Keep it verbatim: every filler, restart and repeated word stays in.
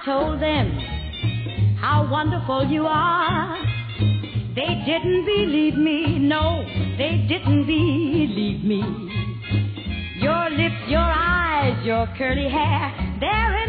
told them how wonderful you are. They didn't believe me, no, they didn't believe me. Your lips, your eyes, your curly hair, there